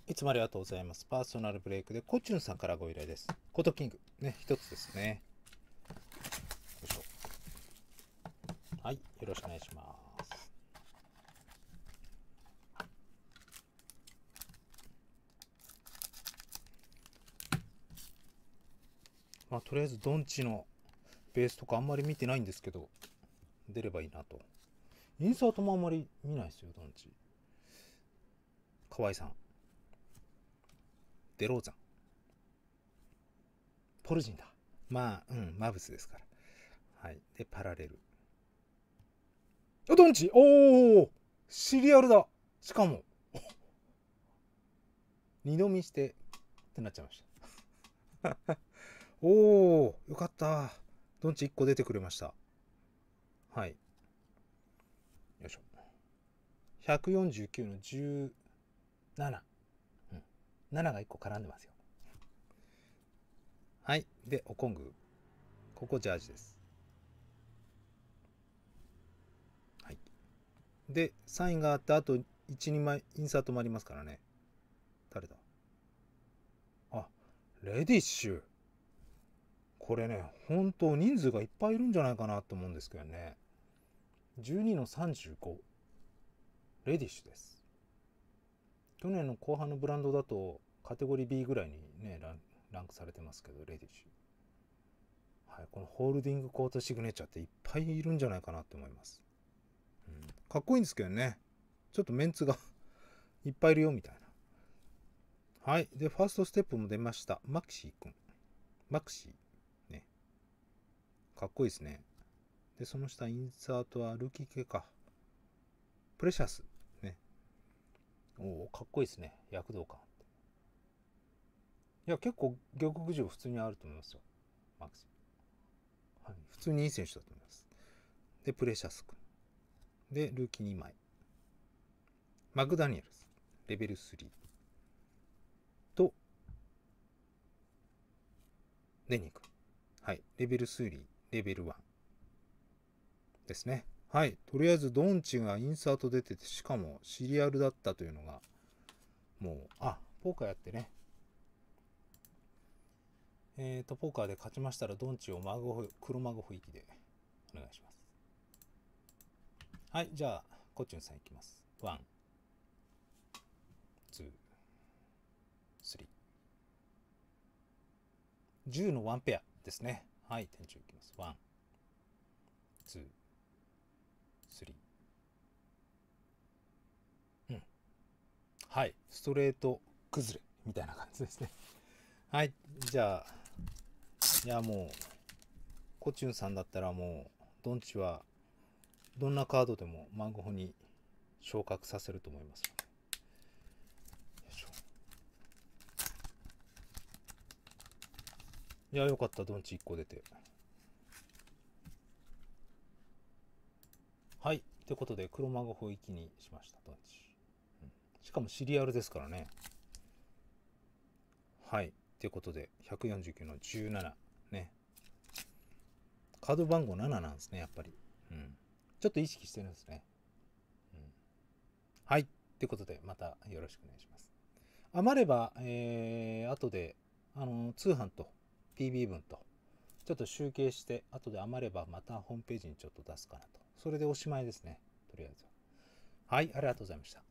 いつもありがとうございます。パーソナルブレイクでコチュンさんからご依頼です。コトキング。ね、一つですね。よいしょ。はい、よろしくお願いします。まあ、とりあえずドンチのベースとかあんまり見てないんですけど、出ればいいなと。インサートもあんまり見ないですよ、ドンチ。河合さん。デローザン。ポルジンだ。まあ、マブスですから。はい。で、パラレル。ドンチ、おー、シリアルだ。しかも、二度見してってなっちゃいました。おー、よかった。ドンチ1個出てくれました。はい。よいしょ。149の17。うん。7が1個絡んでますよ。はい。で、オコング。ここジャージです。はい。で、サインがあって、あと1、2枚、インサートもありますからね。誰だ？あ、レディッシュ。これね、本当人数がいっぱいいるんじゃないかなと思うんですけどね。12の35。レディッシュです。去年の後半のブランドだとカテゴリー B ぐらいにねランクされてますけど、レディッシュ、はい、このホールディングコートシグネチャーっていっぱいいるんじゃないかなと思います、かっこいいんですけどね、ちょっとメンツがいっぱいいるよみたいな。はい。で、ファーストステップも出ました。マクシーくん。マクシー。ね。かっこいいですね。で、その下、インサートはルーキー系か。プレシャス。ね。おお、かっこいいですね。躍動感。いや、結構、玉国上普通にあると思いますよ。マクシー。はい。普通にいい選手だと思います。で、プレシャス君。で、ルーキー2枚。マクダニエルズ。レベル3。と、デニー君。はい。レベル3、レベル1。ですね。はい。とりあえず、ドンチがインサート出てて、しかもシリアルだったというのが、もう、ポーカーやってね。ポーカーで勝ちましたら、ドンチを黒マゴフ域でお願いします。はい。じゃあ、コチュンさんいきます。1、2、3。10の1ペアですね。はい。天中いきます。1、2、3。うん。はい。ストレート崩れみたいな感じですね。はい。じゃあ、いやもう、コチュンさんだったらもう、ドンチはどんなカードでもマンゴホに昇格させると思います。よいしょ。いや、よかった。ドンチ1個出て。はい。ということで、黒マンゴホ域にしました、ドンチ。しかもシリアルですからね。はい。ということで、149の17。ね。カード番号7なんですね、やっぱり。うん。ちょっと意識してるんですね。うん。はい。ということで、またよろしくお願いします。余れば、後で、通販と PB 分と、ちょっと集計して、後で余ればまたホームページにちょっと出すかなと。それでおしまいですね。とりあえずは。はい、ありがとうございました。